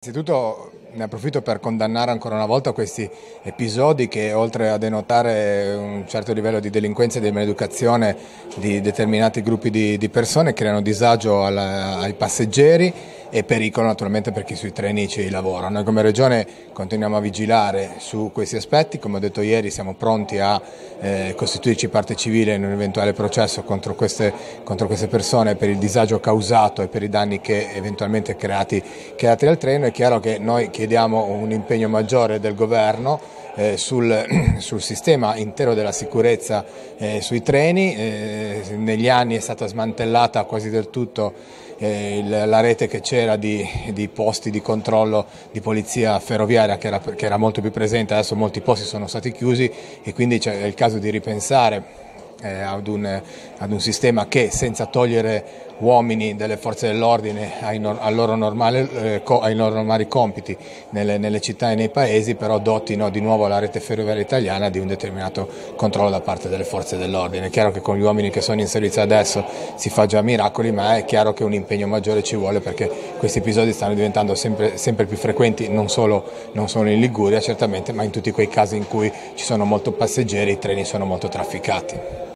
Innanzitutto ne approfitto per condannare ancora una volta questi episodi che, oltre a denotare un certo livello di delinquenza e di maleducazione di determinati gruppi di persone, creano disagio ai passeggeri e pericolo naturalmente per chi sui treni ci lavora. Noi come Regione continuiamo a vigilare su questi aspetti, come ho detto ieri siamo pronti a costituirci parte civile in un eventuale processo contro queste persone per il disagio causato e per i danni che eventualmente creati dal treno. È chiaro che noi chiediamo un impegno maggiore del governo sul sistema intero della sicurezza sui treni. Negli anni è stata smantellata quasi del tutto la rete che c'era di posti di controllo di polizia ferroviaria che era molto più presente. Adesso molti posti sono stati chiusi e quindi è il caso di ripensare ad un sistema che, senza togliere uomini delle forze dell'ordine ai loro normali compiti nelle città e nei paesi, però dotino di nuovo la rete ferroviaria italiana di un determinato controllo da parte delle forze dell'ordine. È chiaro che con gli uomini che sono in servizio adesso si fa già miracoli, ma è chiaro che un impegno maggiore ci vuole, perché questi episodi stanno diventando sempre più frequenti, non solo in Liguria certamente, ma in tutti quei casi in cui ci sono molti passeggeri, i treni sono molto trafficati.